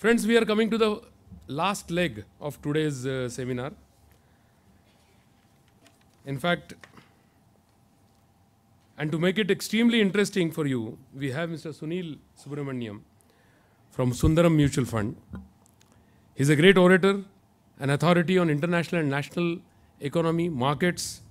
Friends, we are coming to the last leg of today's seminar. In fact, and to make it extremely interesting for you, we have Mr. Sunil Subramaniam from Sundaram Mutual Fund. He's a great orator, an authority on international and national economy, markets.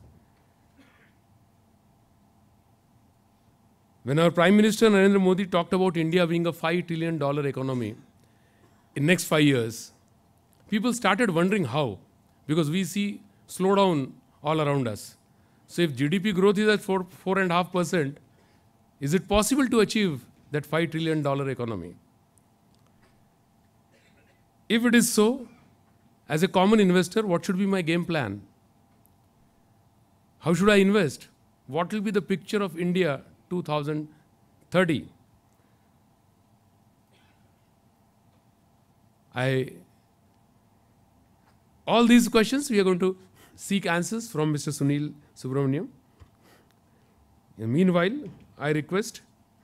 When our Prime Minister Narendra Modi talked about India being a $5 trillion economy in next 5 years, people started wondering how, because we see slowdown all around us. So if GDP growth is at 4.5%, is it possible to achieve that $5 trillion economy? If it is so, as a common investor, what should be my game plan? How should I invest? What will be the picture of India 2030? All these questions we are going to seek answers from Mr. Sunil Subramaniam. Meanwhile, I request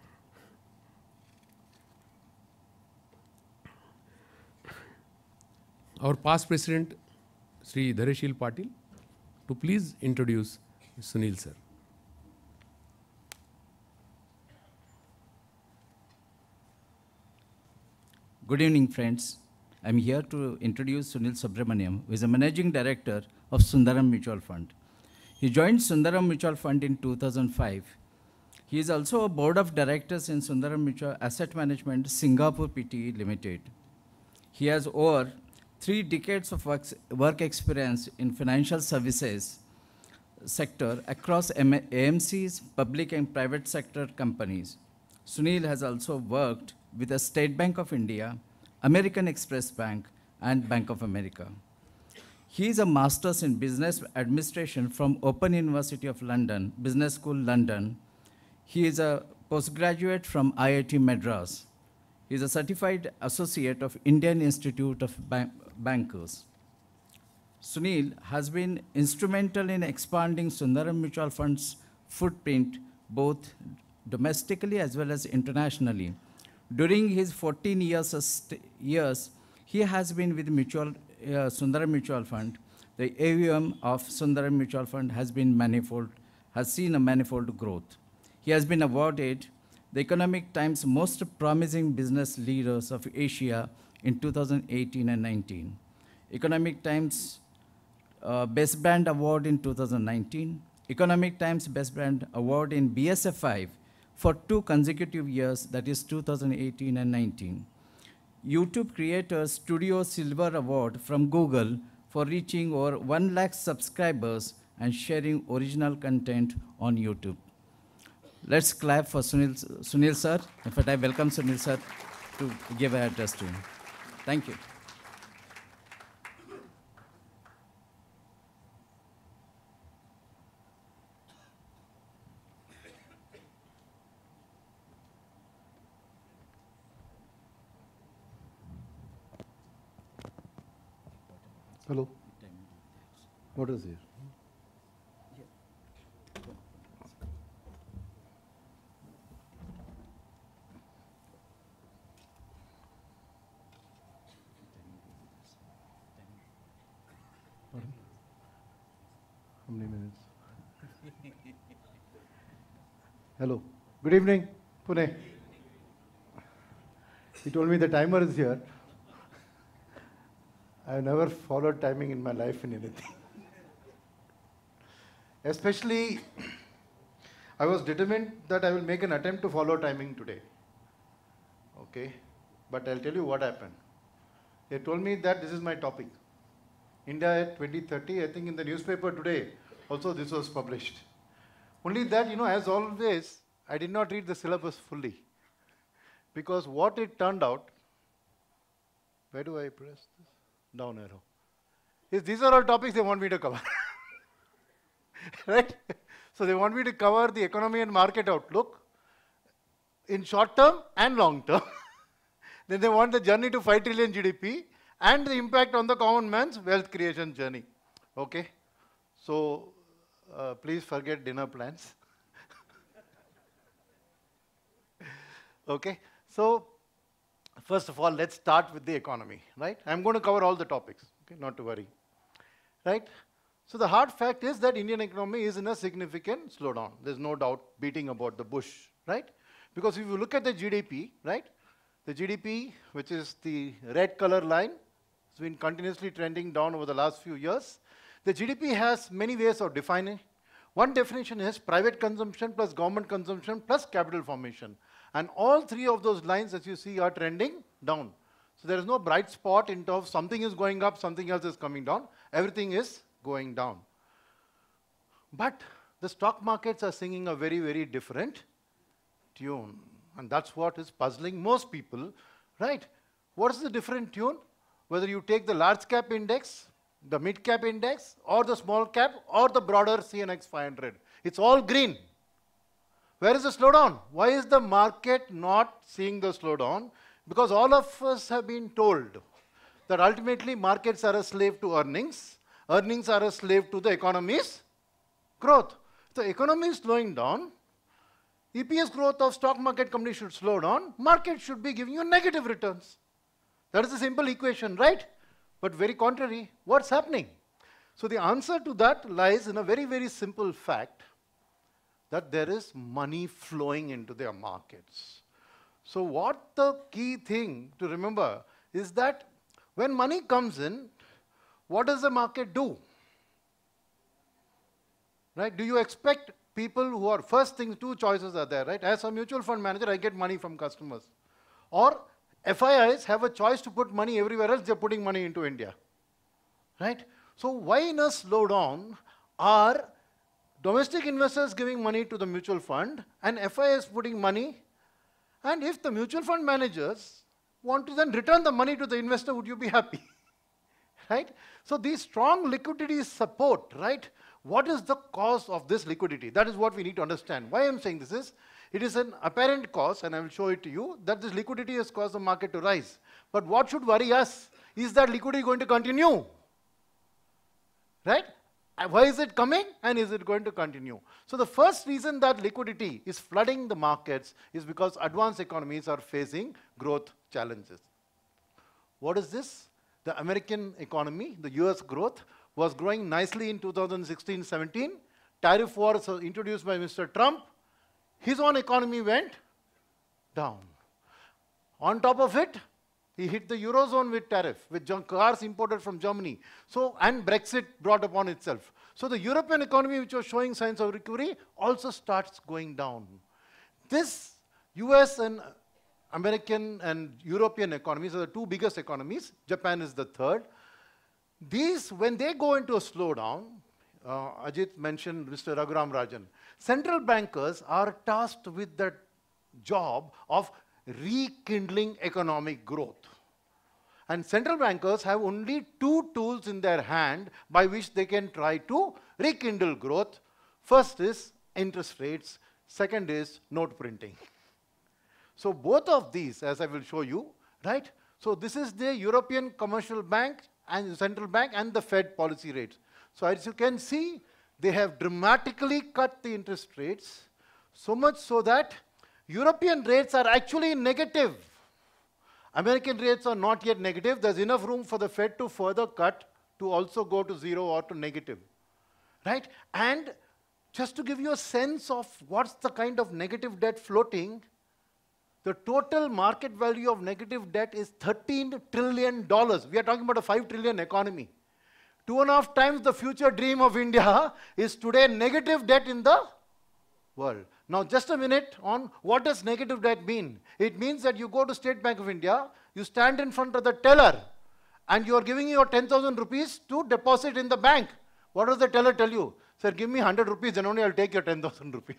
our past president, Sri Dhareshil Patil, to please introduce Sunil sir. Good evening, friends. I'm here to introduce Sunil Subramaniam, who is a managing director of Sundaram Mutual Fund. He joined Sundaram Mutual Fund in 2005. He is also a board of directors in Sundaram Mutual Asset Management Singapore Pte. Limited. He has over 3 decades of work experience in financial services sector across AMCs, public and private sector companies. Sunil has also worked with the State Bank of India, American Express Bank, and Bank of America. He is a master's in business administration from Open University of London, Business School, London. He is a postgraduate from IIT Madras. He is a certified associate of Indian Institute of Bankers. Sunil has been instrumental in expanding Sundaram Mutual Fund's footprint both domestically as well as internationally. During his 14 years, he has been with Sundaram Mutual Fund. The AUM of Sundaram Mutual Fund has seen a manifold growth. He has been awarded the Economic Times Most Promising Business Leaders of Asia in 2018 and 19. Economic Times Best Brand Award in 2019. Economic Times Best Brand Award in BSF5 for 2 consecutive years, that is 2018 and 19. YouTube Creator Studio Silver Award from Google for reaching over 1 lakh subscribers and sharing original content on YouTube. Let's clap for Sunil sir. In fact, I welcome Sunil sir to give an address to him. Thank you. Hello. What is here? Pardon? How many minutes? Hello. Good evening, Pune. He told me the timer is here. I've never followed timing in my life in anything. Especially, I was determined that I will make an attempt to follow timing today. Okay? But I'll tell you what happened. They told me that this is my topic. India at 2030, I think in the newspaper today, also this was published. Only that, as always, I did not read the syllabus fully. Because what it turned out, where do I press this? Down arrow. These are all topics they want me to cover. Right? So they want me to cover the economy and market outlook in short term and long term. Then they want the journey to 5 trillion GDP and the impact on the common man's wealth creation journey. Okay? So please forget dinner plans. Okay? So First of all, let's start with the economy, right? I'm going to cover all the topics, okay, not to worry, right? So the hard fact is that Indian economy is in a significant slowdown. There's no doubt beating about the bush, right? Because if you look at the GDP, right? The GDP, which is the red color line, has been continuously trending down over the last few years. The GDP has many ways of defining. One definition is private consumption plus government consumption plus capital formation. And all three of those lines, as you see, are trending down. So there is no bright spot in terms of something is going up, something else is coming down. Everything is going down. But the stock markets are singing a very, very different tune. And that's what is puzzling most people, right? What is the different tune? Whether you take the large cap index, the mid cap index, or the small cap, or the broader CNX 500. It's all green. Where is the slowdown? Why is the market not seeing the slowdown? Because all of us have been told that ultimately markets are a slave to earnings. Earnings are a slave to the economy's growth. The economy is slowing down. EPS growth of stock market companies should slow down. Market should be giving you negative returns. That is a simple equation, right? But very contrary, what's happening? So the answer to that lies in a very, very simple fact that there is money flowing into their markets. So what the key thing to remember is that when money comes in, what does the market do? Right? Do you expect people who are, first thing, two choices are there, right? As a mutual fund manager, I get money from customers. Or FIIs have a choice to put money everywhere else, they're putting money into India. Right? So why in a slowdown are domestic investors giving money to the mutual fund and FIIs putting money? And if the mutual fund managers want to then return the money to the investor, would you be happy? Right? So these strong liquidity support, right? What is the cause of this liquidity? That is what we need to understand. Why I'm saying this is, it is an apparent cause, and I will show it to you, that this liquidity has caused the market to rise. But what should worry us? Is that liquidity going to continue? Right? Why is it coming, and is it going to continue? So the first reason that liquidity is flooding the markets is because advanced economies are facing growth challenges. What is this? The American economy, the US growth, was growing nicely in 2016-17. Tariff wars were introduced by Mr. Trump. His own economy went down. On top of it, he hit the Eurozone with tariff, with cars imported from Germany. So, and Brexit brought upon itself. So the European economy, which was showing signs of recovery, also starts going down. This US and American and European economies are the two biggest economies. Japan is the third. These, when they go into a slowdown, Ajit mentioned Mr. Raghuram Rajan, central bankers are tasked with the job of rekindling economic growth. And central bankers have only two tools in their hand by which they can try to rekindle growth. First is interest rates, second is note printing. So both of these, as I will show you, right? So this is the European Commercial Bank and the Central Bank and the Fed policy rates. So as you can see, they have dramatically cut the interest rates, so much so that European rates are actually negative. American rates are not yet negative. There's enough room for the Fed to further cut to also go to zero or to negative. Right? And just to give you a sense of what's the kind of negative debt floating, the total market value of negative debt is $13 trillion. We are talking about a 5 trillion economy. 2.5 times the future dream of India is today negative debt in the world. Now just a minute on what does negative debt mean. It means that you go to State Bank of India, you stand in front of the teller and you are giving your 10,000 rupees to deposit in the bank. What does the teller tell you? Sir, give me 100 rupees, then only I'll take your 10,000 rupees.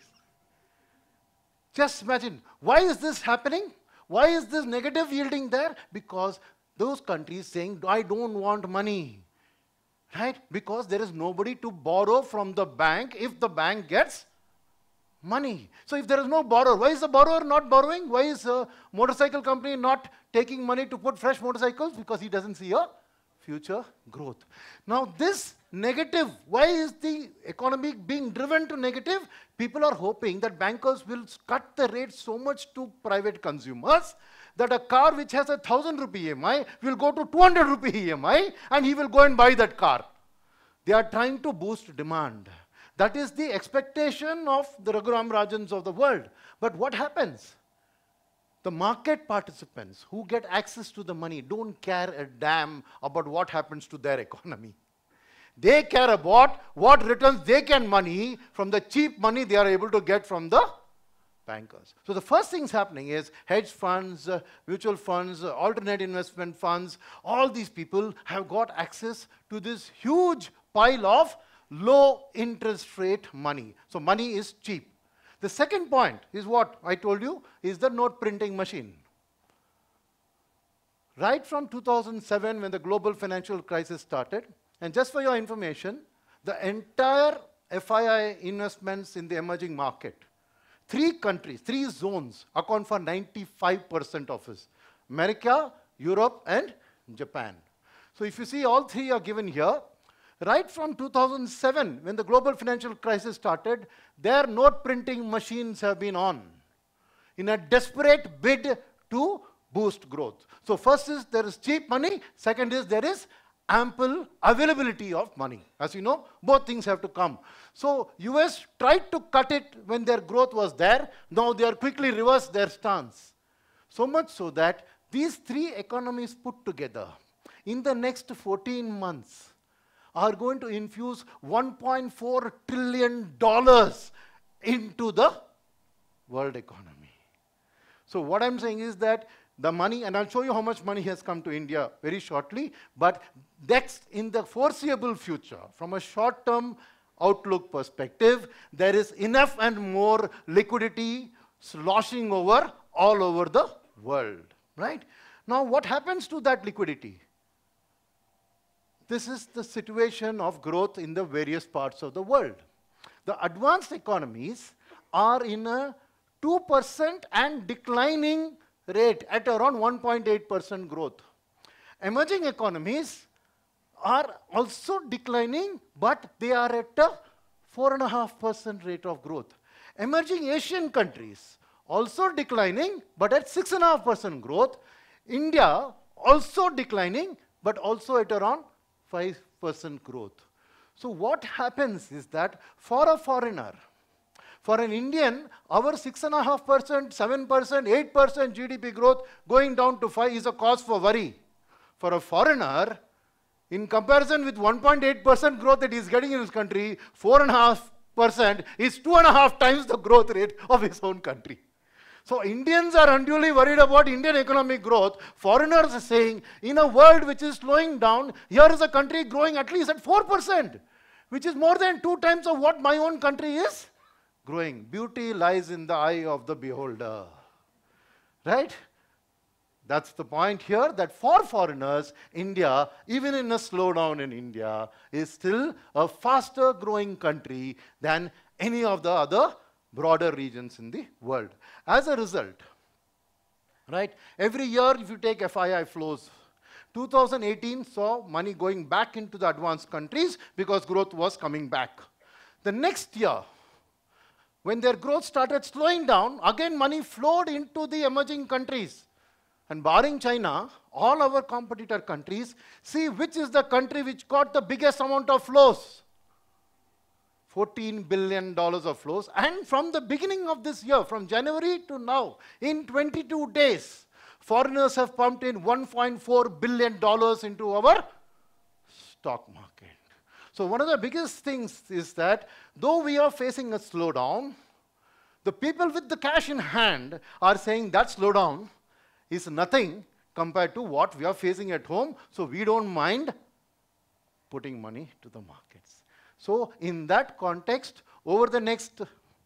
Just imagine, why is this happening? Why is this negative yielding there? Because those countries saying, I don't want money. Right? Because there is nobody to borrow from the bank if the bank gets money. So if there is no borrower, why is the borrower not borrowing? Why is a motorcycle company not taking money to put fresh motorcycles? Because he doesn't see a future growth. Now this negative, why is the economy being driven to negative? People are hoping that bankers will cut the rates so much to private consumers that a car which has a 1,000 rupee EMI will go to 200 rupee EMI and he will go and buy that car. They are trying to boost demand. That is the expectation of the Raghuram Rajans of the world. But what happens? The market participants who get access to the money don't care a damn about what happens to their economy. They care about what returns they can money from the cheap money they are able to get from the bankers. So the first thing happening is hedge funds, mutual funds, alternate investment funds, all these people have got access to this huge pile of low interest rate money. So money is cheap. The second point is what I told you is the note printing machine. Right from 2007 when the global financial crisis started, and just for your information, the entire FII investments in the emerging market, 3 countries, 3 zones account for 95% of it. America, Europe, and Japan. So if you see all 3 are given here, right from 2007, when the global financial crisis started, their note printing machines have been on in a desperate bid to boost growth. So first is there is cheap money, second is there is ample availability of money. As you know, both things have to come. So US tried to cut it when their growth was there. Now they are quickly reversed their stance. So much so that these 3 economies put together in the next 14 months are going to infuse $1.4 trillion into the world economy. So what I'm saying is that the money, and I'll show you how much money has come to India very shortly, but next, in the foreseeable future, from a short-term outlook perspective, there is enough and more liquidity sloshing over all over the world, right? Now, what happens to that liquidity? This is the situation of growth in the various parts of the world. The advanced economies are in a 2% and declining rate at around 1.8% growth. Emerging economies are also declining, but they are at a 4.5% rate of growth. Emerging Asian countries also declining, but at 6.5% growth. India also declining, but also at around 5% growth. So what happens is that for a foreigner, for an Indian, our 6.5%, 7%, 8% GDP growth going down to 5 is a cause for worry. For a foreigner, in comparison with 1.8% growth that he is getting in his country, 4.5% is 2.5 times the growth rate of his own country. So Indians are unduly worried about Indian economic growth. Foreigners are saying, in a world which is slowing down, here is a country growing at least at 4%, which is more than 2 times of what my own country is growing. Beauty lies in the eye of the beholder, right? That's the point here, that for foreigners, India, even in a slowdown in India, is still a faster growing country than any of the other broader regions in the world. As a result, right, every year if you take FII flows, 2018 saw money going back into the advanced countries because growth was coming back. The next year, when their growth started slowing down, again money flowed into the emerging countries. And barring China, all our competitor countries, see which is the country which got the biggest amount of flows. $14 billion of flows. And from the beginning of this year, from January to now, in 22 days, foreigners have pumped in $1.4 billion into our stock market. So one of the biggest things is that though we are facing a slowdown, the people with the cash in hand are saying that slowdown is nothing compared to what we are facing at home, so we don't mind putting money to the markets. So in that context, over the next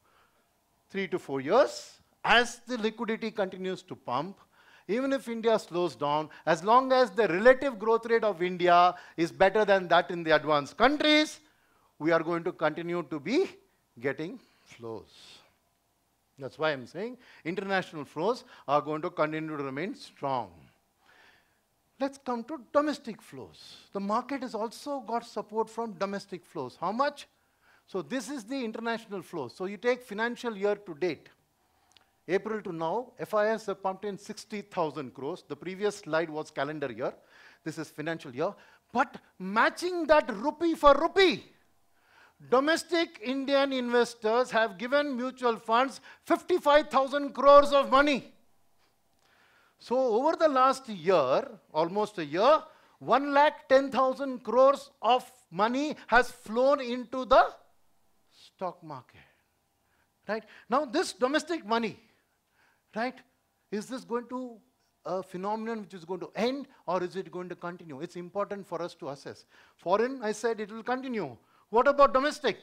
3 to 4 years, as the liquidity continues to pump, even if India slows down, as long as the relative growth rate of India is better than that in the advanced countries, we are going to continue to be getting flows. That's why I'm saying international flows are going to continue to remain strong. Let's come to domestic flows. The market has also got support from domestic flows. How much? So this is the international flow. So you take financial year to date. April to now, FIS have pumped in 60,000 crores. The previous slide was calendar year. This is financial year. But matching that rupee for rupee, domestic Indian investors have given mutual funds 55,000 crores of money. So over the last year, almost a year, 1,10,000 crores of money has flown into the stock market. Right? Now this domestic money, right, is this going to a phenomenon which is going to end, or is it going to continue? It's important for us to assess. Foreign, I said it will continue. What about domestic?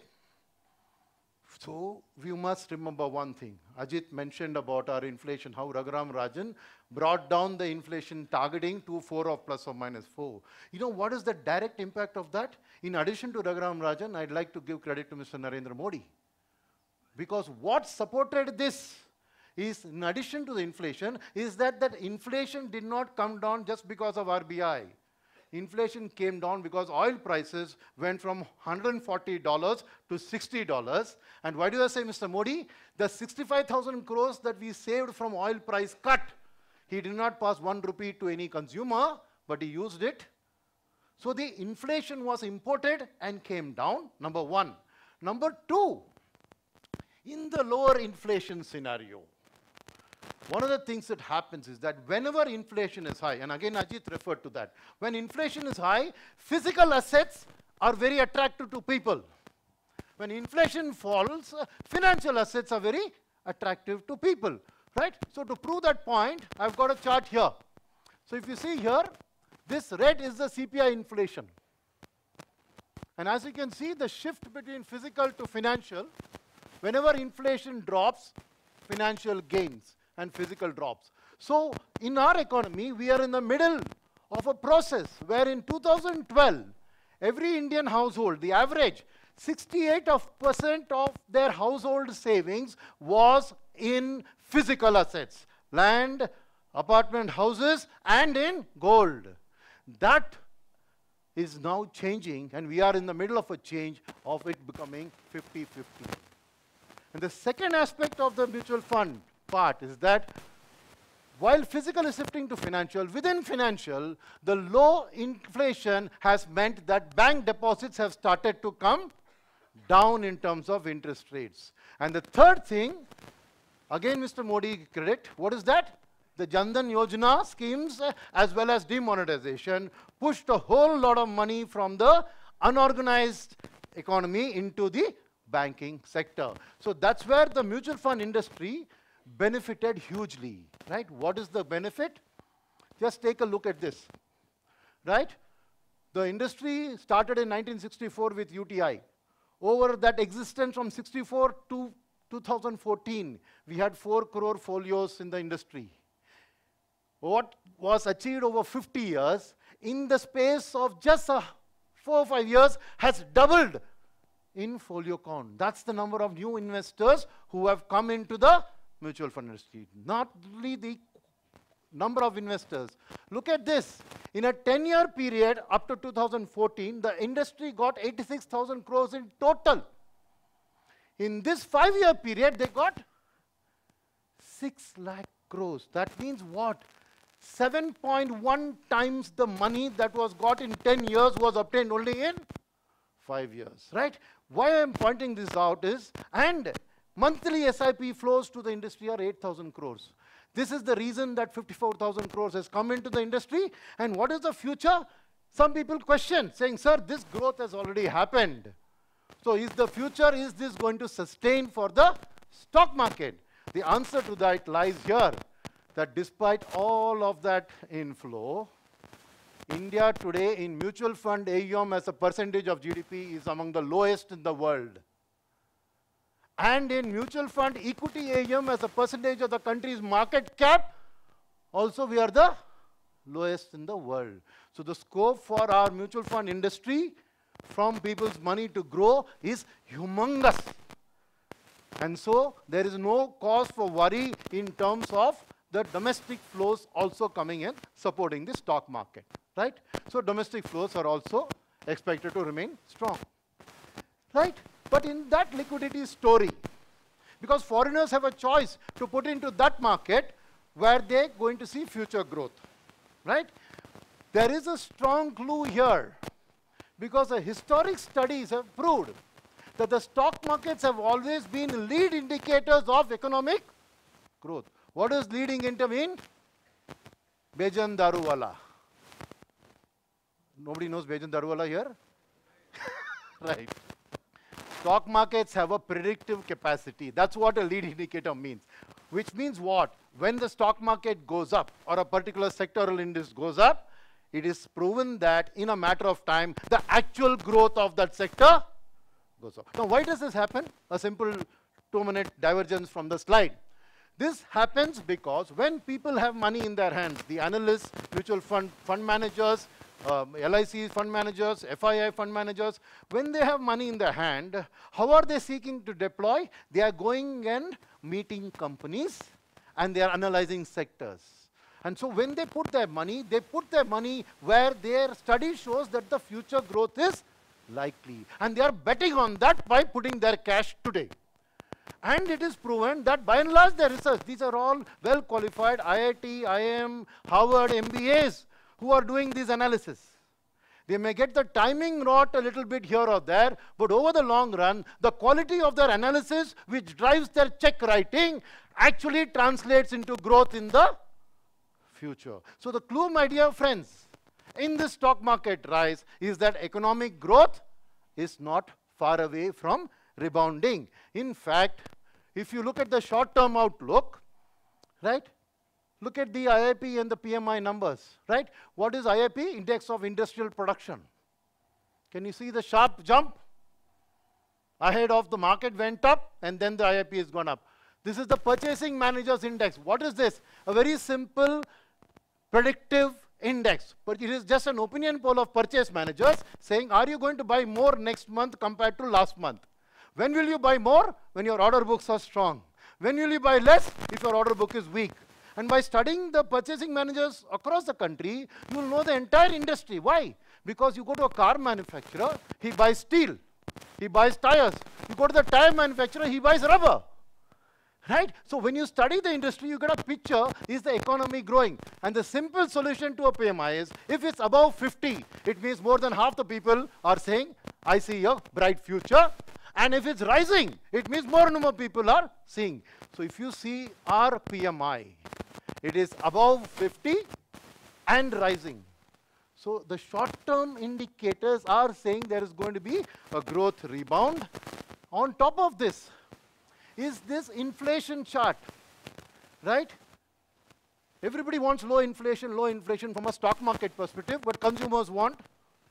So we must remember one thing. Ajit mentioned about our inflation, how Raghuram Rajan brought down the inflation targeting to 4 or plus or minus 4. You know what is the direct impact of that? In addition to Raghuram Rajan, I'd like to give credit to Mr. Narendra Modi. Because what supported this is, in addition to the inflation, is that inflation did not come down just because of RBI. Inflation came down because oil prices went from $140 to $60. And why do I say, Mr. Modi? The 65,000 crores that we saved from oil price cut, he did not pass 1 rupee to any consumer, but he used it. So the inflation was imported and came down, number one. Number two, in the lower inflation scenario, one of the things that happens is that whenever inflation is high, and again Ajit referred to that, when inflation is high, physical assets are very attractive to people. When inflation falls, financial assets are very attractive to people, right? So to prove that point, I've got a chart here. So if you see here, this red is the CPI inflation. And as you can see, the shift between physical to financial, whenever inflation drops, financial gains and physical drops. So in our economy, we are in the middle of a process where in 2012, every Indian household, the average, 68% of their household savings was in physical assets, land, apartment houses, and in gold. That is now changing, and we are in the middle of a change of it becoming 50-50. And the second aspect of the mutual fund part is that while physical is shifting to financial, within financial, the low inflation has meant that bank deposits have started to come down in terms of interest rates. And the third thing, again Mr. Modi credit, what is that? The Jan Dhan Yojana schemes as well as demonetization pushed a whole lot of money from the unorganized economy into the banking sector. So that's where the mutual fund industry benefited hugely, right? What is the benefit? Just take a look at this, right? The industry started in 1964 with UTI. Over that existence from 64 to 2014, we had 4 crore folios in the industry. What was achieved over 50 years, in the space of just 4 or 5 years, has doubled in folio count. That's the number of new investors who have come into the mutual fund industry. Not only the number of investors. Look at this. In a 10-year period up to 2014, the industry got 86,000 crores in total. In this 5-year period, they got 6 lakh crores. That means what? 7.1 times the money that was got in 10 years was obtained only in 5 years, right? Why I'm pointing this out is, and monthly SIP flows to the industry are 8,000 crores. This is the reason that 54,000 crores has come into the industry. And what is the future? Some people question, saying, sir, this growth has already happened. So is the future, is this going to sustain for the stock market? The answer to that lies here, that despite all of that inflow, India today in mutual fund AUM as a percentage of GDP is among the lowest in the world. And in mutual fund equity AUM as a percentage of the country's market cap, also we are the lowest in the world. So the scope for our mutual fund industry from people's money to grow is humongous. And so there is no cause for worry in terms of the domestic flows also coming in, supporting the stock market, right? So domestic flows are also expected to remain strong, right? But in that liquidity story, because foreigners have a choice to put into that market where they're going to see future growth, right? There is a strong clue here, because the historic studies have proved that the stock markets have always been lead indicators of economic growth. What does leading into mean? Bejan Daruwala. Nobody knows Bejan Daruwala here? Right. Stock markets have a predictive capacity. That's what a lead indicator means. Which means what? When the stock market goes up, or a particular sectoral index goes up, it is proven that in a matter of time, the actual growth of that sector goes up. Now, why does this happen? A simple 2-minute divergence from the slide. This happens because when people have money in their hands, the analysts, mutual fund managers, LIC fund managers, FII fund managers, when they have money in their hand, how are they seeking to deploy? They are going and meeting companies and they are analyzing sectors. And so when they put their money where their study shows that the future growth is likely. And they are betting on that by putting their cash today. And it is proven that by and large their research, these are all well qualified IIT, IIM, Harvard, MBAs who are doing this analysis. They may get the timing wrong a little bit here or there, but over the long run, the quality of their analysis, which drives their check writing, actually translates into growth in the future. So the clue, my dear friends, in this stock market rise is that economic growth is not far away from rebounding. In fact, if you look at the short-term outlook, right? Look at the IIP and the PMI numbers, right? What is IIP? Index of Industrial Production. Can you see the sharp jump? Ahead of the market went up, and then the IIP has gone up. This is the Purchasing Managers Index. What is this? A very simple predictive index. But it is just an opinion poll of purchase managers saying, are you going to buy more next month compared to last month? When will you buy more? When your order books are strong. When will you buy less? If your order book is weak. And by studying the purchasing managers across the country, you will know the entire industry. Why? Because you go to a car manufacturer, he buys steel, he buys tires. You go to the tire manufacturer, he buys rubber. Right? So when you study the industry, you get a picture, is the economy growing? And the simple solution to a PMI is, if it's above 50, it means more than half the people are saying, I see a bright future. And if it's rising, it means more and more people are seeing. So if you see our PMI, it is above 50 and rising. So the short-term indicators are saying there is going to be a growth rebound. On top of this is this inflation chart, right? Everybody wants low inflation from a stock market perspective, but consumers want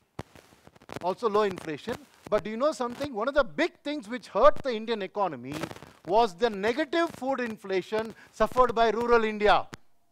also low inflation. But do you know something? One of the big things which hurt the Indian economy was the negative food inflation suffered by rural India.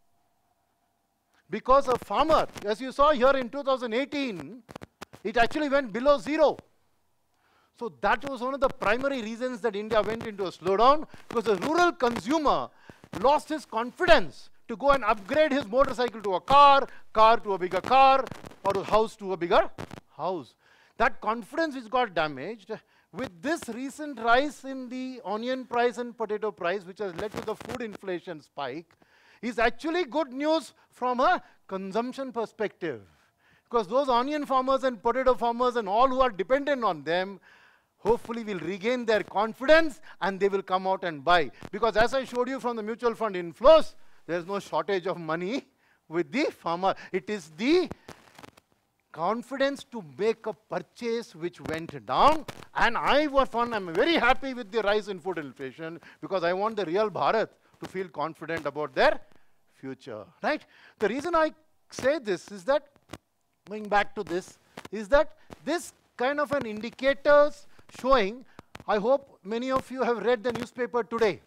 Because a farmer, as you saw here in 2018, it actually went below zero. So that was one of the primary reasons that India went into a slowdown, because the rural consumer lost his confidence to go and upgrade his motorcycle to a car to a bigger car, or a house to a bigger house. That confidence which got damaged with this recent rise in the onion price and potato price, which has led to the food inflation spike, is actually good news from a consumption perspective. Because those onion farmers and potato farmers and all who are dependent on them, hopefully will regain their confidence and they will come out and buy. Because as I showed you from the mutual fund inflows, there is no shortage of money with the farmer. It is the confidence to make a purchase which went down. And I'm very happy with the rise in food inflation, because I want the real Bharat to feel confident about their future, right? The reason I say this is that, going back to this, is that this kind of an indicators showing, I hope many of you have read the newspaper today.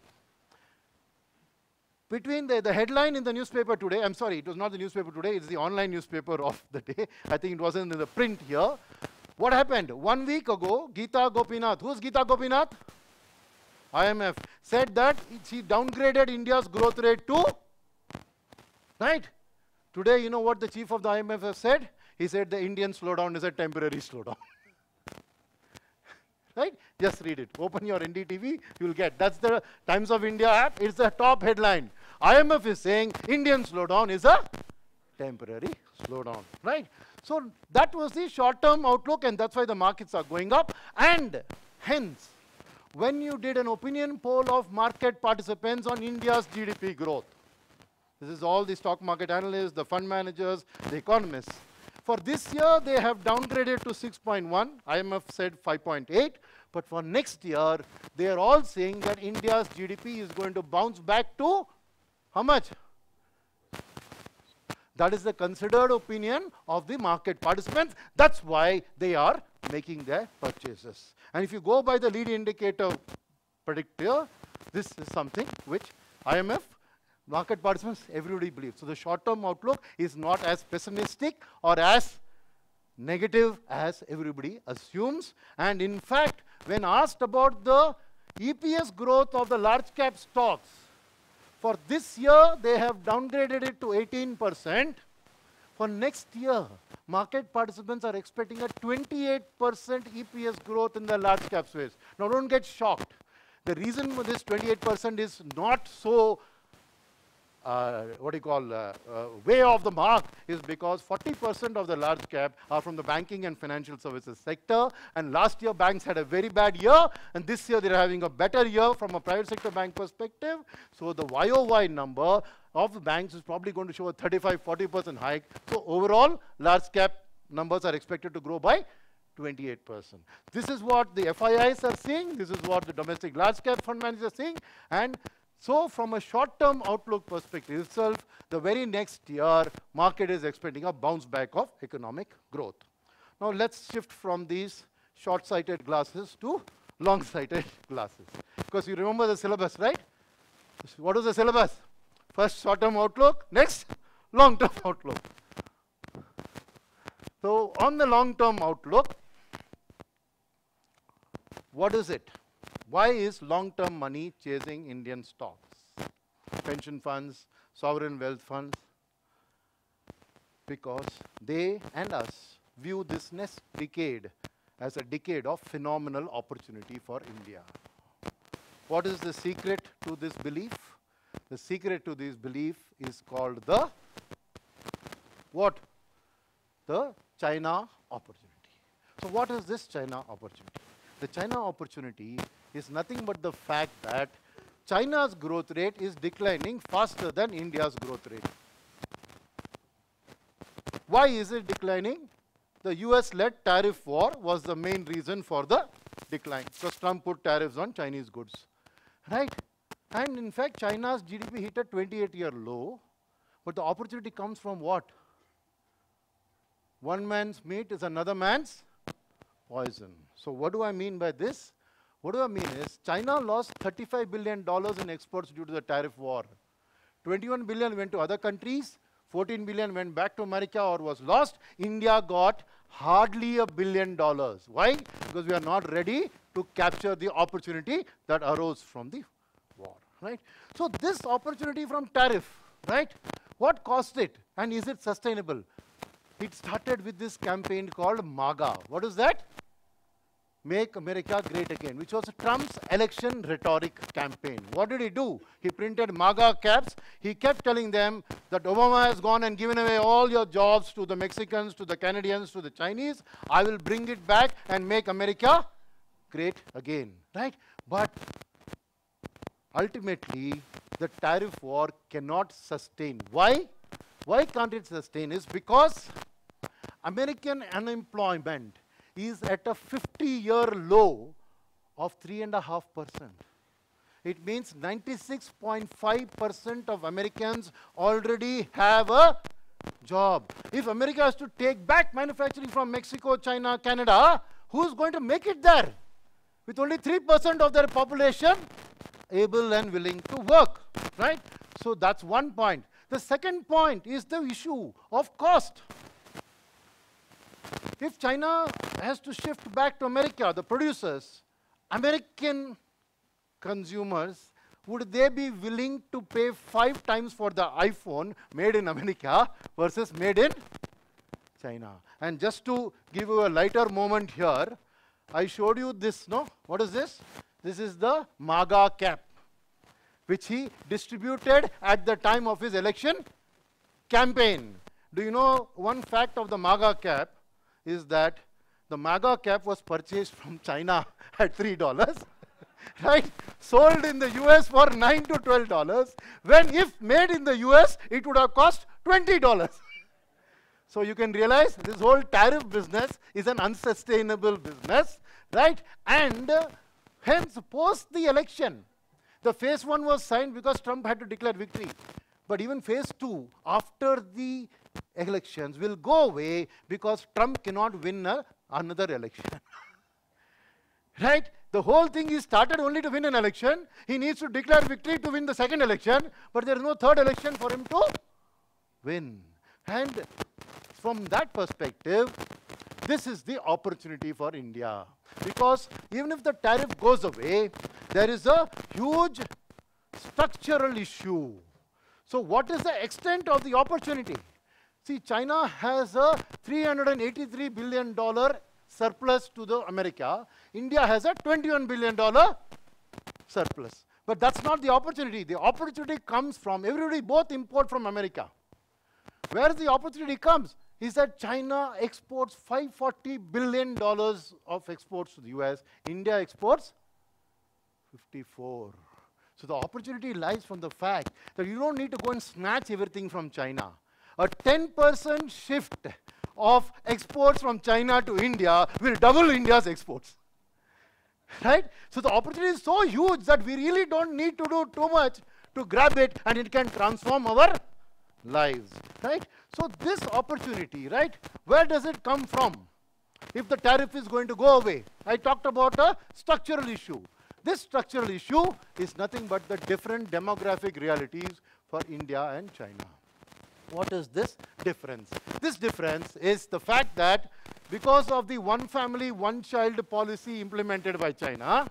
Between the headline in the newspaper today, I'm sorry, it was not the newspaper today, it's the online newspaper of the day. I think it wasn't in the print here. What happened? 1 week ago, Geeta Gopinath, who's Geeta Gopinath? IMF, said that she downgraded India's growth rate to, right? Today, you know what the chief of the IMF has said? He said the Indian slowdown is a temporary slowdown. right? Just read it. Open your NDTV, you will get. That's the Times of India app. It's the top headline. IMF is saying Indian slowdown is a temporary slowdown, right? So that was the short-term outlook, and that's why the markets are going up. And hence, when you did an opinion poll of market participants on India's GDP growth, this is all the stock market analysts, the fund managers, the economists. For this year, they have downgraded to 6.1. IMF said 5.8. But for next year, they are all saying that India's GDP is going to bounce back to how much? That is the considered opinion of the market participants. That's why they are making their purchases. And if you go by the lead indicator predictor, this is something which IMF, market participants, everybody believes. So the short-term outlook is not as pessimistic or as negative as everybody assumes. And in fact, when asked about the EPS growth of the large cap stocks, for this year, they have downgraded it to 18%. For next year, market participants are expecting a 28% EPS growth in the large cap space. Now, don't get shocked. The reason for this 28% is not so way off the mark is because 40% of the large cap are from the banking and financial services sector. And last year, banks had a very bad year. And this year, they're having a better year from a private sector bank perspective. So the YOY number of the banks is probably going to show a 35-40% hike. So overall, large cap numbers are expected to grow by 28%. This is what the FIIs are seeing. This is what the domestic large cap fund managers are seeing. And so from a short-term outlook perspective itself, the very next year, market is expecting a bounce back of economic growth. Now let's shift from these short-sighted glasses to long-sighted glasses. Because you remember the syllabus, right? What was the syllabus? First short-term outlook, next long-term outlook. So on the long-term outlook, what is it? Why is long-term money chasing Indian stocks? Pension funds, sovereign wealth funds. Because they and us view this next decade as a decade of phenomenal opportunity for India. What is the secret to this belief? The secret to this belief is called the what? The China opportunity. So what is this China opportunity? The China opportunity is nothing but the fact that China's growth rate is declining faster than India's growth rate. Why is it declining? The US-led tariff war was the main reason for the decline, because Trump put tariffs on Chinese goods, right? And in fact, China's GDP hit a 28-year low, but the opportunity comes from what? One man's meat is another man's poison. So what do I mean by this? What do I mean is, China lost $35 billion in exports due to the tariff war. 21 billion went to other countries, 14 billion went back to America or was lost. India got hardly $1 billion. Why? Because we are not ready to capture the opportunity that arose from the war, right? So this opportunity from tariff, right? What caused it? And is it sustainable? It started with this campaign called MAGA. What is that? Make America Great Again, which was Trump's election rhetoric campaign. What did he do? He printed MAGA caps. He kept telling them that Obama has gone and given away all your jobs to the Mexicans, to the Canadians, to the Chinese. I will bring it back and make America great again, right? But ultimately, the tariff war cannot sustain. Why? Why can't it sustain? Is because American unemployment is at a 50-year low of 3.5%. It means 96.5% of Americans already have a job. If America has to take back manufacturing from Mexico, China, Canada, who's going to make it there? With only 3% of their population able and willing to work, right? So that's one point. The second point is the issue of cost. If China has to shift back to America, the producers, American consumers, would they be willing to pay 5 times for the iPhone made in America versus made in China? And just to give you a lighter moment here, I showed you this, no? What is this? This is the MAGA cap, which he distributed at the time of his election campaign. Do you know one fact of the MAGA cap is that the MAGA cap was purchased from China at $3, right? Sold in the US for $9 to $12, when if made in the US, it would have cost $20. So you can realize this whole tariff business is an unsustainable business, right? And hence, post the election, the phase 1 was signed because Trump had to declare victory. But even phase 2, after the elections, will go away because Trump cannot win another election. Right? The whole thing is started only to win an election. He needs to declare victory to win the second election, but there is no third election for him to win. And from that perspective, this is the opportunity for India. Because even if the tariff goes away, there is a huge structural issue. So what is the extent of the opportunity? See, China has a $383 billion surplus to the America. India has a $21 billion surplus. But that's not the opportunity. The opportunity comes from everybody, both import from America. Where the opportunity comes is that China exports $540 billion of exports to the US. India exports 54. So the opportunity lies from the fact that you don't need to go and snatch everything from China. A 10% shift of exports from China to India will double India's exports. Right? So the opportunity is so huge that we really don't need to do too much to grab it, and it can transform our lives. Right? So this opportunity, right, where does it come from? If the tariff is going to go away, I talked about a structural issue. This structural issue is nothing but the different demographic realities for India and China. What is this difference? This difference is the fact that because of the one family, one child policy implemented by China,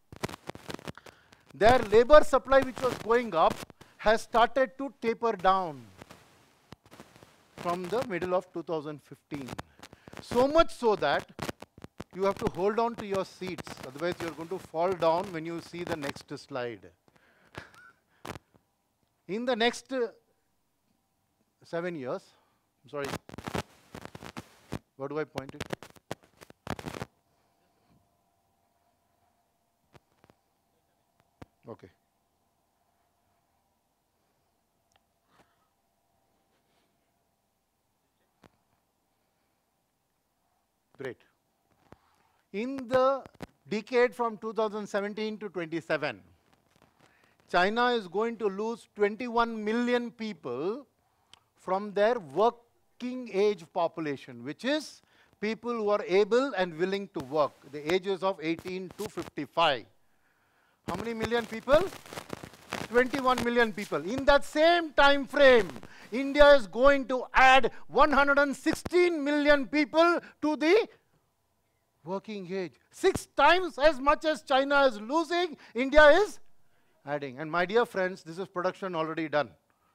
their labor supply, which was going up, has started to taper down from the middle of 2015. So much so that you have to hold on to your seats, otherwise you're going to fall down when you see the next slide. In the next 7 years, I'm sorry, what do I point it? Okay. Great. In the decade from 2017 to 27, China is going to lose 21 million people from their working age population, which is people who are able and willing to work, the ages of 18 to 55. How many million people? 21 million people. In that same time frame, India is going to add 116 million people to the working age. 6 times as much as China is losing, India is adding. And my dear friends, this is production already done.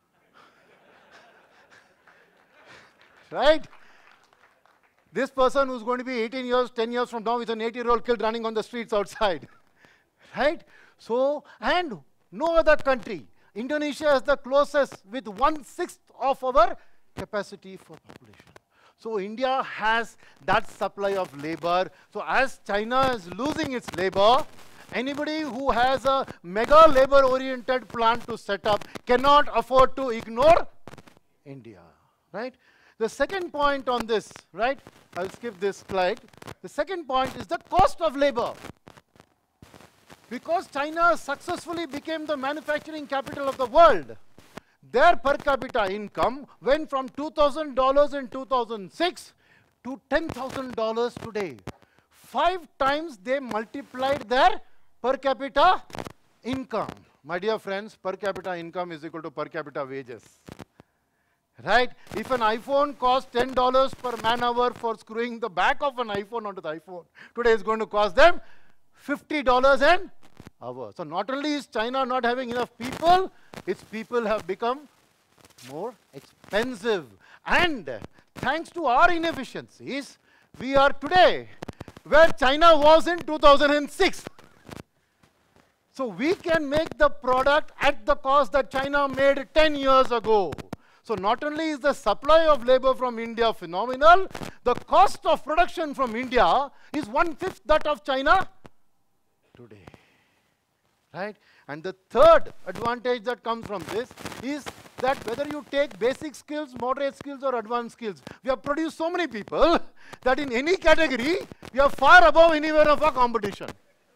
Right? This person who's going to be 18 years, 10 years from now is an 8-year-old kid running on the streets outside. Right? So, and no other country. Indonesia is the closest with 1/6 of our capacity for population. So India has that supply of labor. So as China is losing its labor, anybody who has a mega labor-oriented plan to set up cannot afford to ignore India. Right? The second point on this, right? I'll skip this slide. The second point is the cost of labor. Because China successfully became the manufacturing capital of the world, their per capita income went from $2,000 in 2006 to $10,000 today. 5 times they multiplied their per capita income. My dear friends, per capita income is equal to per capita wages. Right? If an iPhone costs $10 per man hour for screwing the back of an iPhone onto the iPhone, today it's going to cost them $50 an hour. So not only is China not having enough people, its people have become more expensive. And thanks to our inefficiencies, we are today where China was in 2006. So we can make the product at the cost that China made 10 years ago. So not only is the supply of labor from India phenomenal, the cost of production from India is 1/5 that of China today. Right? And the third advantage that comes from this is that whether you take basic skills, moderate skills, or advanced skills, we have produced so many people that in any category, we are far above anywhere of our competition.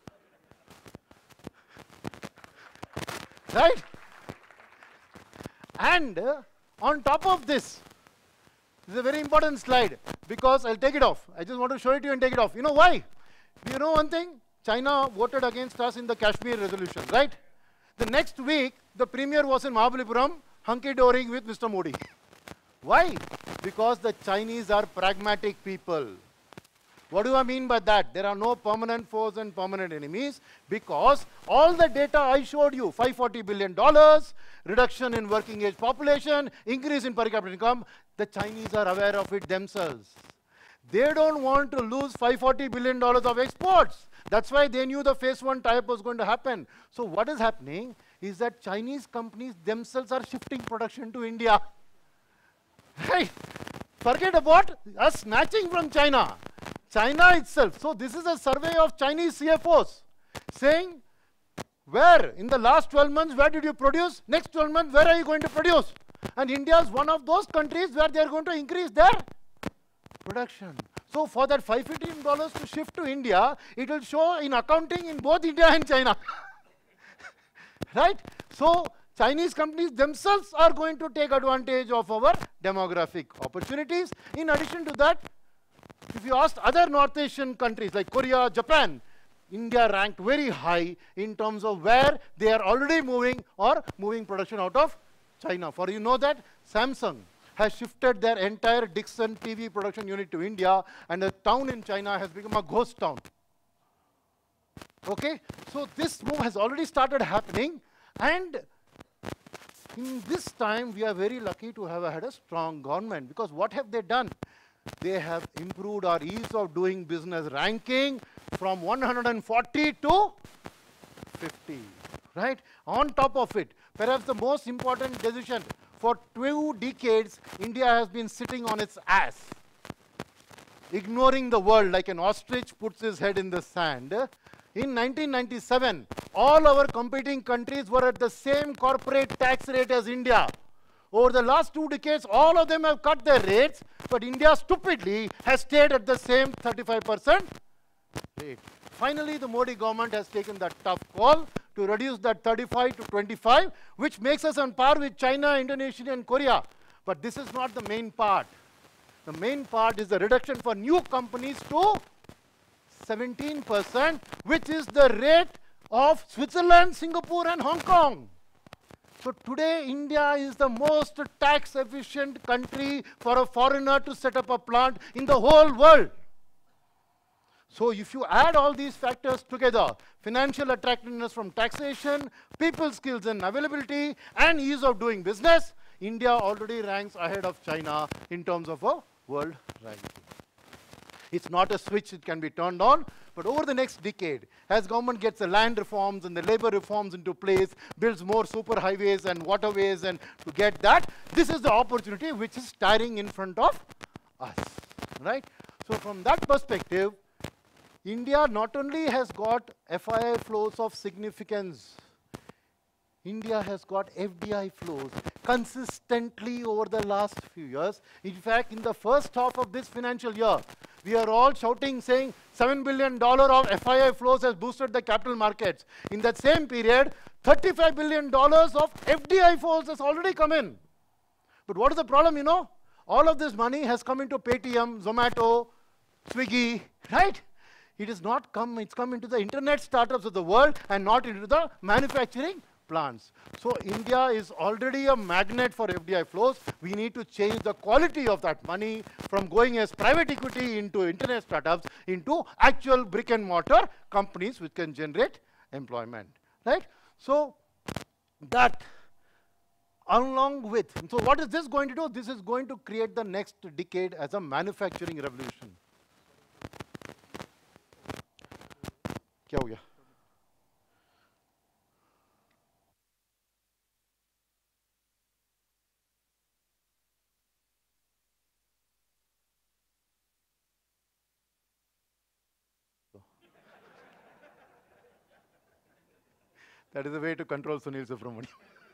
Right? And on top of this is a very important slide, because I'll take it off. I just want to show it to you and take it off. You know why? You know one thing? China voted against us in the Kashmir resolution, right? The next week, the premier was in Mahabalipuram, hunky-dory with Mr. Modi. Why? Because the Chinese are pragmatic people. What do I mean by that? There are no permanent foes and permanent enemies, because all the data I showed you, $540 billion, reduction in working age population, increase in per capita income, the Chinese are aware of it themselves. They don't want to lose $540 billion of exports. That's why they knew the phase 1 tie-up was going to happen. So what is happening is that Chinese companies themselves are shifting production to India. Right? Forget about us snatching from China. China itself. So this is a survey of Chinese CFOs saying, where in the last 12 months, where did you produce? Next 12 months, where are you going to produce? And India is one of those countries where they are going to increase their production. So for that $515 to shift to India, it will show in accounting in both India and China. Right? So Chinese companies themselves are going to take advantage of our demographic opportunities. In addition to that, if you asked other North Asian countries like Korea, Japan, India ranked very high in terms of where they are already moving or moving production out of China. For you know that Samsung has shifted their entire Dixon TV production unit to India, and the town in China has become a ghost town. Okay? So this move has already started happening, and in this time we are very lucky to have had a strong government, because what have they done? They have improved our ease of doing business ranking from 140 to 50, right? On top of it, perhaps the most important decision, for 2 decades, India has been sitting on its ass, ignoring the world like an ostrich puts his head in the sand. In 1997, all our competing countries were at the same corporate tax rate as India. Over the last 2 decades, all of them have cut their rates, but India stupidly has stayed at the same 35% rate. Finally, the Modi government has taken that tough call to reduce that 35 to 25, which makes us on par with China, Indonesia, and Korea. But this is not the main part. The main part is the reduction for new companies to 17%, which is the rate of Switzerland, Singapore, and Hong Kong. So today, India is the most tax-efficient country for a foreigner to set up a plant in the whole world. So if you add all these factors together, financial attractiveness from taxation, people skills and availability, and ease of doing business, India already ranks ahead of China in terms of a world ranking. It's not a switch that can be turned on, but over the next decade, as government gets the land reforms and the labor reforms into place, builds more super highways and waterways, and to get that, this is the opportunity which is staring in front of us, right? So from that perspective, India not only has got FII flows of significance, India has got FDI flows consistently over the last few years. In fact, in the first half of this financial year, we are all shouting, saying $7 billion of FII flows has boosted the capital markets. In that same period, $35 billion of FDI flows has already come in. But what is the problem, you know? All of this money has come into Paytm, Zomato, Swiggy, right? It is not come, it's come into the internet startups of the world and not into the manufacturing plants. So India is already a magnet for FDI flows. We need to change the quality of that money from going as private equity into internet startups into actual brick and mortar companies which can generate employment, right? So that along with, so what is this going to do? This is going to create the next decade as a manufacturing revolution. क्या हो गया? That is the way to control Sunil Subramaniam.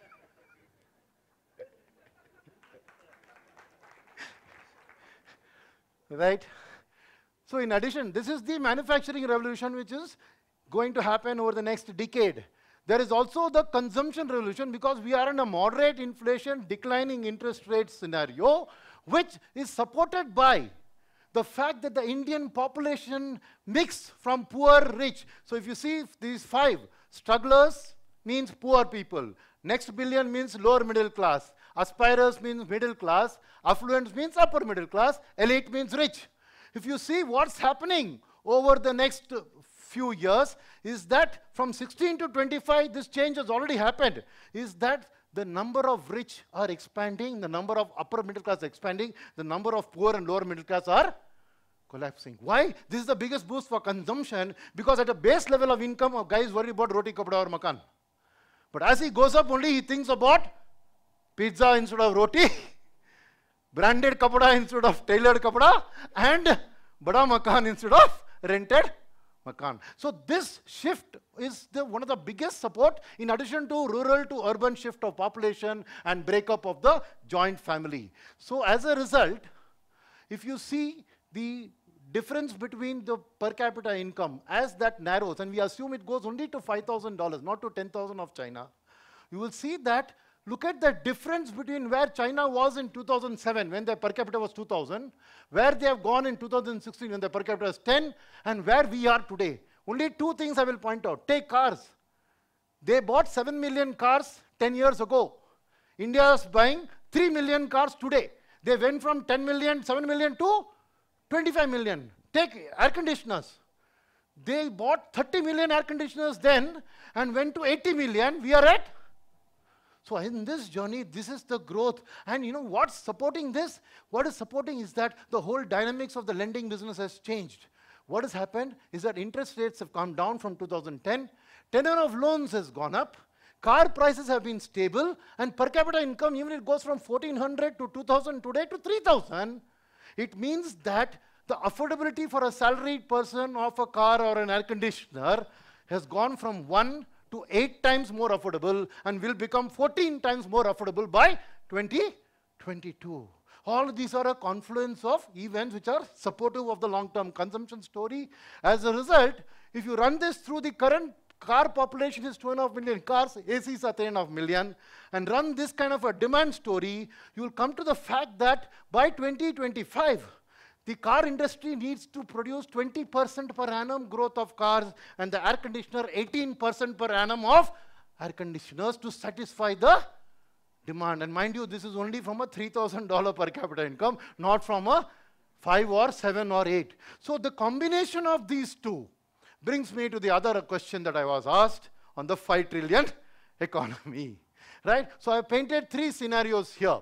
Right? So in addition, this is the manufacturing revolution which is going to happen over the next decade. There is also the consumption revolution because we are in a moderate inflation, declining interest rate scenario, which is supported by the fact that the Indian population mix from poor, rich. So if you see these 5, strugglers means poor people. Next billion means lower middle class. Aspirers means middle class. Affluent means upper middle class. Elite means rich. If you see what's happening over the next few years is that from 16 to 25, this change has already happened, is that the number of rich are expanding, the number of upper middle class expanding, the number of poor and lower middle class are collapsing. Why? This is the biggest boost for consumption because at a base level of income, a guy is worried about roti, kapda or makan. But as he goes up only, he thinks about pizza instead of roti, branded kapda instead of tailored kapda, and bada makan instead of rented makan. So this shift is one of the biggest support in addition to rural to urban shift of population and breakup of the joint family. So as a result, if you see the difference between the per capita income as that narrows, and we assume it goes only to $5,000, not to 10,000 of China, you will see that, look at the difference between where China was in 2007 when their per capita was 2,000, where they have gone in 2016 when their per capita is 10, and where we are today. Only 2 things I will point out. Take cars. They bought 7 million cars 10 years ago. India is buying 3 million cars today. They went from 10 million, 7 million to 25 million. Take air conditioners. They bought 30 million air conditioners then and went to 80 million. We are at. So in this journey, this is the growth. And you know what's supporting this? What is supporting is that the whole dynamics of the lending business has changed. What has happened is that interest rates have come down from 2010. Tenure of loans has gone up. Car prices have been stable. And per capita income, even it goes from 1,400 to 2,000 today to 3,000. It means that the affordability for a salaried person of a car or an air conditioner has gone from 1 to 8 times more affordable and will become 14 times more affordable by 2022. All of these are a confluence of events which are supportive of the long-term consumption story. As a result, if you run this through the current car population is 2.5 million cars, ACs are 3.5 million, and run this kind of a demand story, you will come to the fact that by 2025, the car industry needs to produce 20% per annum growth of cars and the air conditioner 18% per annum of air conditioners to satisfy the demand. And mind you, this is only from a $3,000 per capita income, not from a 5 or 7 or 8. So the combination of these two brings me to the other question that I was asked on the 5 trillion economy. Right? So I painted 3 scenarios here.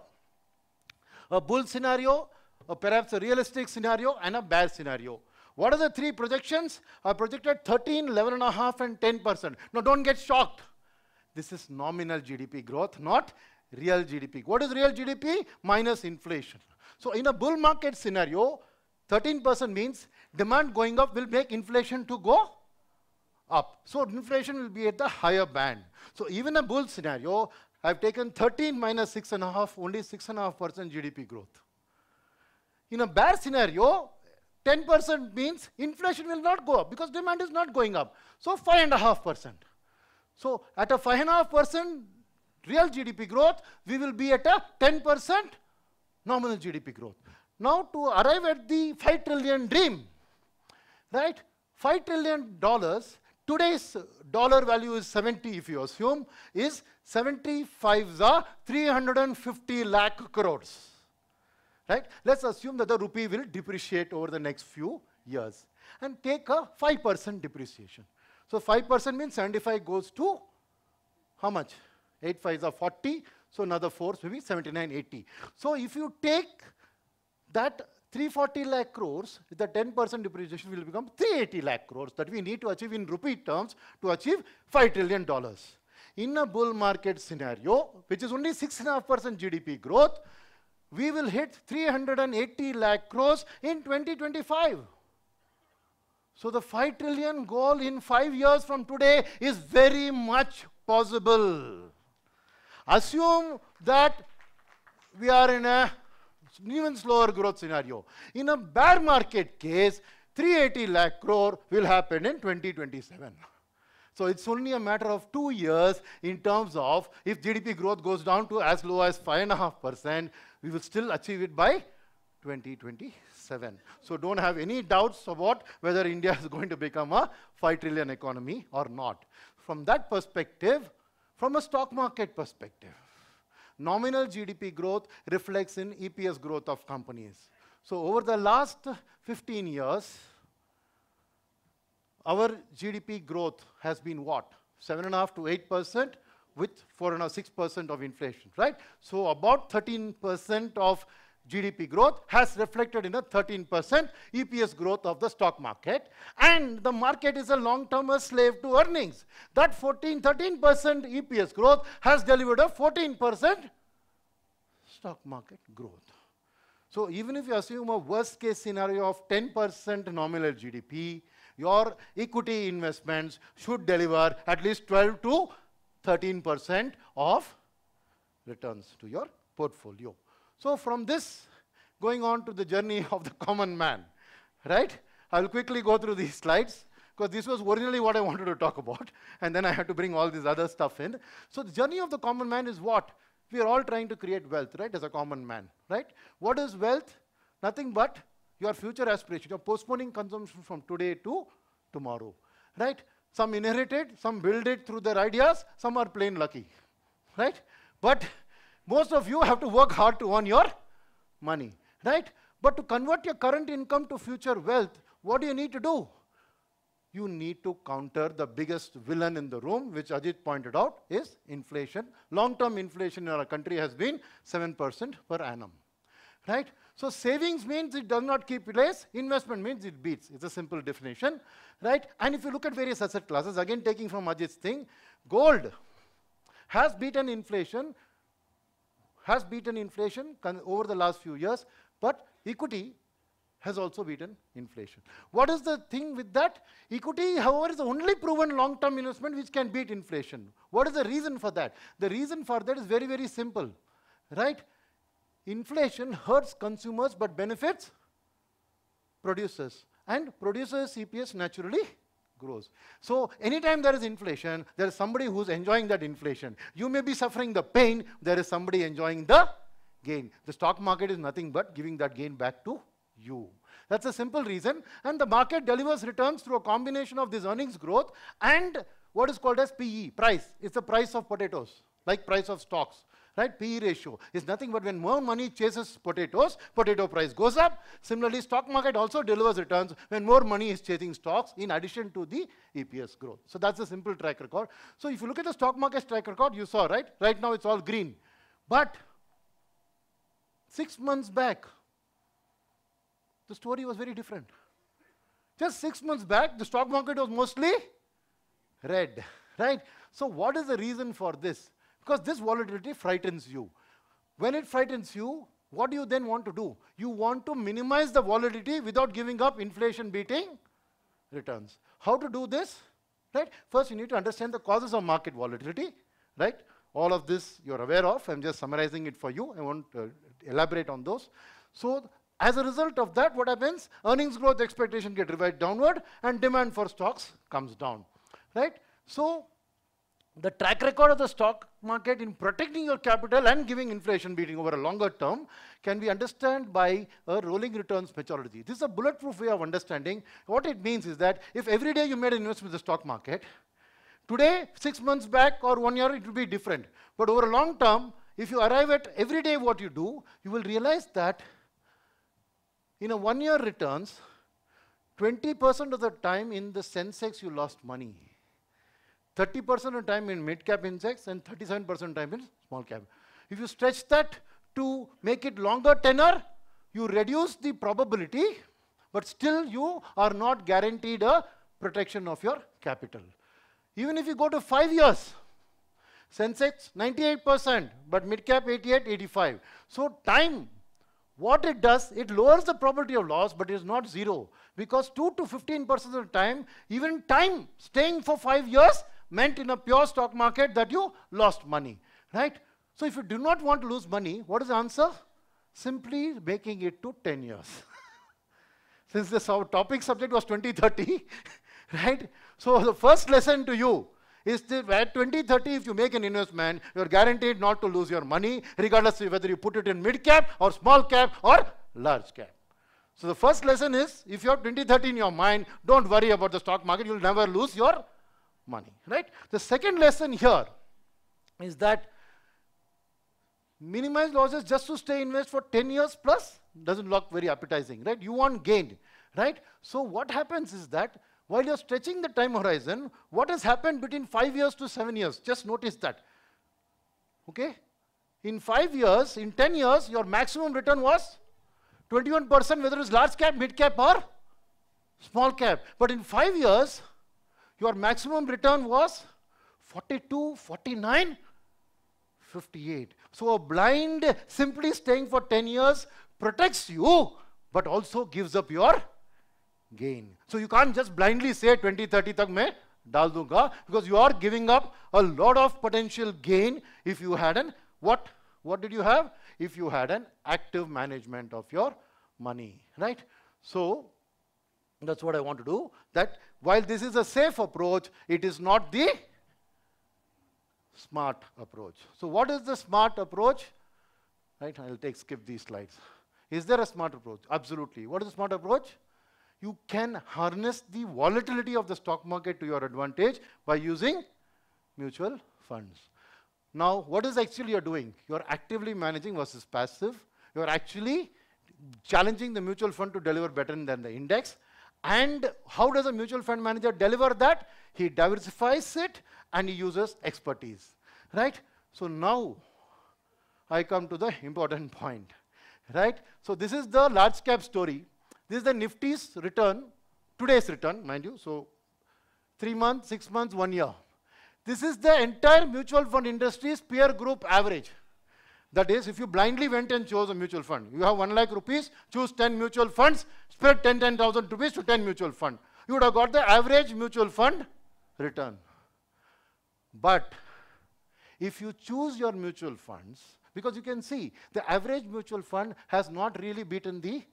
A bull scenario, perhaps a realistic scenario, and a bear scenario. What are the 3 projections? I projected 13, 11.5, and 10%. Now don't get shocked. This is nominal GDP growth, not real GDP. What is real GDP? Minus inflation. So in a bull market scenario, 13% means demand going up will make inflation to go up. So inflation will be at the higher band. So even a bull scenario, I've taken 13 minus 6.5, only 6.5% GDP growth. In a bear scenario, 10% means inflation will not go up because demand is not going up. So 5.5%. So at a 5.5% real GDP growth, we will be at a 10% nominal GDP growth. Now to arrive at the 5 trillion dream, right? $5 trillion, today's dollar value is 70 if you assume, is 75 are 350 lakh crores. Right? Let's assume that the rupee will depreciate over the next few years and take a 5% depreciation. So 5% means 75 goes to how much? 8 5s are 40, so another 4, maybe 79, 80. So if you take that 340 lakh crores, with the 10% depreciation will become 380 lakh crores that we need to achieve in rupee terms to achieve $5 trillion. In a bull market scenario, which is only 6.5% GDP growth, we will hit 380 lakh crores in 2025. So the 5 trillion goal in 5 years from today is very much possible. Assume that we are in an even slower growth scenario. In a bear market case, 380 lakh crore will happen in 2027. So it's only a matter of 2 years in terms of if GDP growth goes down to as low as 5.5%, we will still achieve it by 2027. So don't have any doubts about whether India is going to become a 5 trillion economy or not. From that perspective, from a stock market perspective, nominal GDP growth reflects in EPS growth of companies. So over the last 15 years, our GDP growth has been what? 7.5 to 8% with 4.5, 6% of inflation, right? So about 13% of GDP growth has reflected in a 13% EPS growth of the stock market. And the market is a long-term slave to earnings. That 13% EPS growth has delivered a 14% stock market growth. So even if you assume a worst case scenario of 10% nominal GDP, your equity investments should deliver at least 12 to 13% of returns to your portfolio. So from this, going on to the journey of the common man, right? I'll quickly go through these slides, because this was originally what I wanted to talk about, and then I had to bring all this other stuff in. So the journey of the common man is what? We are all trying to create wealth, right, as a common man, right? What is wealth? Nothing but your future aspiration. You're postponing consumption from today to tomorrow, right? Some inherited, some build it through their ideas, some are plain lucky, right? But most of you have to work hard to earn your money, right? But to convert your current income to future wealth, what do you need to do? You need to counter the biggest villain in the room, which Ajit pointed out, is inflation. Long-term inflation in our country has been 7% per annum, right? So savings means it does not keep pace, investment means it beats. It's a simple definition, right? And if you look at various asset classes, again taking from Ajit's thing, gold has beaten inflation over the last few years, but equity has also beaten inflation. What is the thing with that? Equity, however, is the only proven long-term investment which can beat inflation. What is the reason for that? The reason for that is very, very simple, right? Inflation hurts consumers but benefits producers. And producers' EPS naturally grows. So anytime there is inflation, there is somebody who's enjoying that inflation. You may be suffering the pain, there is somebody enjoying the gain. The stock market is nothing but giving that gain back to you. That's a simple reason. And the market delivers returns through a combination of this earnings growth and what is called as PE, price. It's the price of potatoes, like price of stocks. Right? PE ratio is nothing but when more money chases potatoes, potato price goes up. Similarly, stock market also delivers returns when more money is chasing stocks in addition to the EPS growth. So that's a simple track record. So if you look at the stock market track record, you saw, right? Right now it's all green. But 6 months back, the story was very different. Just 6 months back, the stock market was mostly red, right? So what is the reason for this? Because this volatility frightens you. When it frightens you, what do you then want to do? You want to minimize the volatility without giving up inflation-beating returns. How to do this? Right? First, you need to understand the causes of market volatility. Right? All of this you're aware of. I'm just summarizing it for you. I won't elaborate on those. So, as a result of that, what happens? Earnings growth expectation get revised downward and demand for stocks comes down. Right? So, the track record of the stock market in protecting your capital and giving inflation beating over a longer term can be understood by a rolling returns methodology. This is a bulletproof way of understanding. What it means is that if every day you made an investment in the stock market, today, 6 months back or 1 year, it will be different. But over a long term, if you arrive at every day what you do, you will realize that in a 1 year returns, 20% of the time in the Sensex you lost money. 30% of the time in mid-cap index and 37% of the time in small cap. If you stretch that to make it longer tenor, you reduce the probability, but still you are not guaranteed a protection of your capital. Even if you go to 5 years, Sensex 98%, but mid-cap 88, 85. So time, what it does, it lowers the probability of loss, but it is not zero. Because 2 to 15% of the time, even time staying for 5 years meant in a pure stock market that you lost money, right? So if you do not want to lose money, what is the answer? Simply making it to 10 years. Since this our topic subject was 2030, right? So the first lesson to you is that at 2030, if you make an investment, you're guaranteed not to lose your money, regardless of whether you put it in mid-cap or small cap or large cap. So the first lesson is, if you have 2030 in your mind, don't worry about the stock market, you'll never lose your money, right? The second lesson here is that minimize losses just to stay invest for 10 years plus doesn't look very appetizing, right? You want gain, right? So what happens is that while you're stretching the time horizon, what has happened between 5 years to 7 years? Just notice that, okay? In 5 years, in 10 years, your maximum return was 21%, whether it's large cap, mid cap or small cap. But in 5 years, your maximum return was 42, 49, 58. So a blind simply staying for 10 years protects you, but also gives up your gain. So you can't just blindly say 2030 tak main dal dunga, because you are giving up a lot of potential gain if you had an, what did you have? If you had an active management of your money, right? So that's what I want to do, that while this is a safe approach, it is not the smart approach. So what is the smart approach? Right, I'll skip these slides. Is there a smart approach? Absolutely. What is the smart approach? You can harness the volatility of the stock market to your advantage by using mutual funds. Now, what is actually you're doing? You're actively managing versus passive. You're actually challenging the mutual fund to deliver better than the index. And how does a mutual fund manager deliver that? He diversifies it and he uses expertise, right? So now I come to the important point, right? So this is the large cap story. This is the Nifty's return, today's return, mind you. So 3 months, 6 months, 1 year. This is the entire mutual fund industry's peer group average. That is, if you blindly went and chose a mutual fund, you have 1 lakh rupees, choose 10 mutual funds, spread 10,000 rupees to 10 mutual fund. You would have got the average mutual fund return. But if you choose your mutual funds, because you can see the average mutual fund has not really beaten the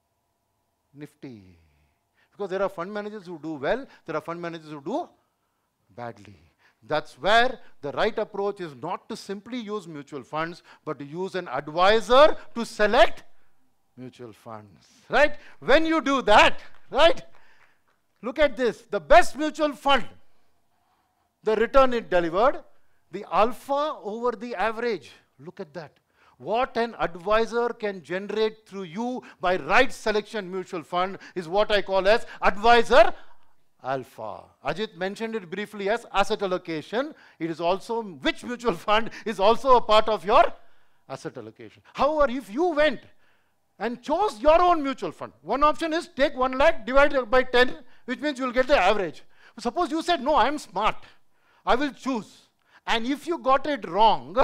Nifty. Because there are fund managers who do well, there are fund managers who do badly. That's where the right approach is not to simply use mutual funds, but to use an advisor to select mutual funds, right? When you do that, right? Look at this, the best mutual fund, the return it delivered, the alpha over the average. Look at that. What an advisor can generate through you by right selection mutual fund is what I call as advisor alpha. Ajit mentioned it briefly as asset allocation. It is also, which mutual fund is also a part of your asset allocation. However, if you went and chose your own mutual fund, one option is take 1 lakh, divide it by 10, which means you will get the average. Suppose you said, no, I am smart, I will choose. And if you got it wrong,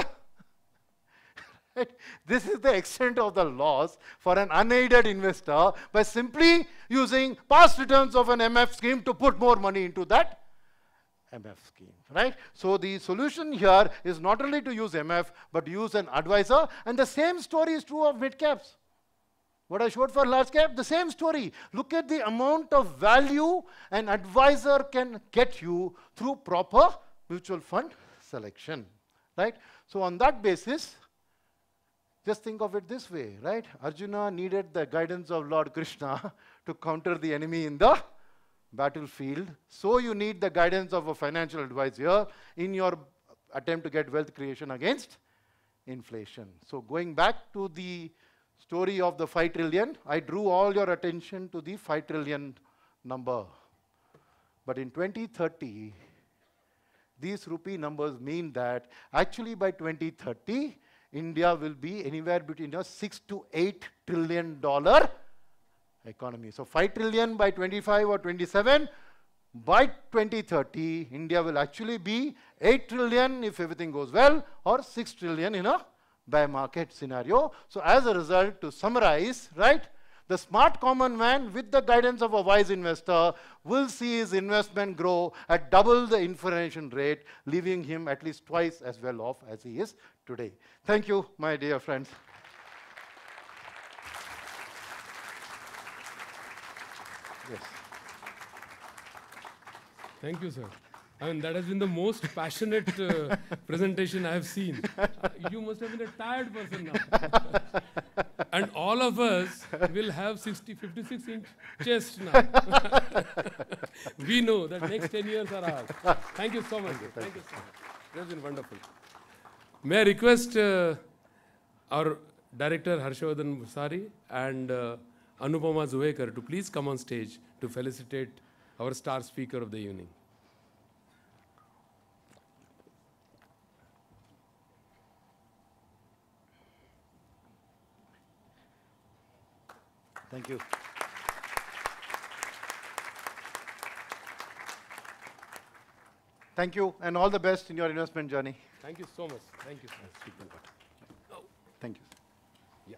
this is the extent of the loss for an unaided investor by simply using past returns of an MF scheme to put more money into that MF scheme, right? So the solution here is not only to use MF, but to use an advisor. And the same story is true of mid caps. What I showed for large cap, the same story. Look at the amount of value an advisor can get you through proper mutual fund selection, right? So on that basis, just think of it this way, right? Arjuna needed the guidance of Lord Krishna to counter the enemy in the battlefield. So you need the guidance of a financial advisor in your attempt to get wealth creation against inflation. So going back to the story of the 5 trillion, I drew all your attention to the 5 trillion number. But in 2030, these rupee numbers mean that actually by 2030, India will be anywhere between a $6 to $8 trillion economy. So 5 trillion by 25 or 27. By 2030, India will actually be 8 trillion if everything goes well, or 6 trillion in a bear market scenario. So as a result, to summarize, right, the smart common man, with the guidance of a wise investor, will see his investment grow at double the inflation rate, leaving him at least twice as well off as he is today. Thank you, my dear friends. Yes. Thank you, sir. I mean, that has been the most passionate presentation I have seen. You must have been a tired person now. And all of us will have 56-inch chest now. We know that next 10 years are ours. Thank you so much. Thank you so much. It has been wonderful. May I request our director Harshvardhan Musari and Anupama Zuwekar to please come on stage to felicitate our star speaker of the evening. Thank you. Thank you, and all the best in your investment journey. Thank you so much. Thank you so much. Oh, thank you. Yeah.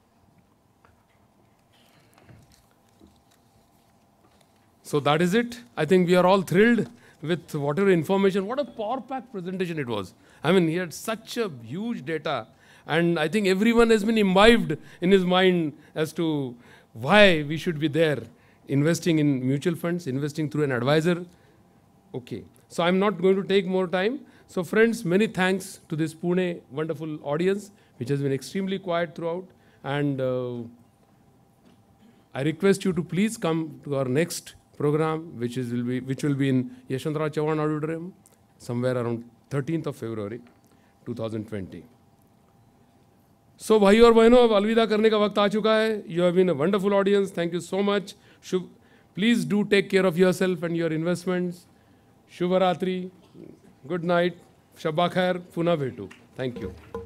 So that is it. I think we are all thrilled with whatever information. What a power-packed presentation it was. I mean, he had such a huge data. And I think everyone has been imbibed in his mind as to why we should be there, investing in mutual funds, investing through an advisor. Okay. So I'm not going to take more time. So friends, many thanks to this Pune wonderful audience, which has been extremely quiet throughout. And I request you to please come to our next program, which will be in Yashwantara Chavan Auditorium, somewhere around 13th of February, 2020. So भाइयों और बहनों, अब अलविदा करने का वक्त आ चुका है. You have been a wonderful audience. Thank you so much. Please do take care of yourself and your investments. Shubha Ratri. Good night. Shabba Khair. Puna Bhetu. Thank you.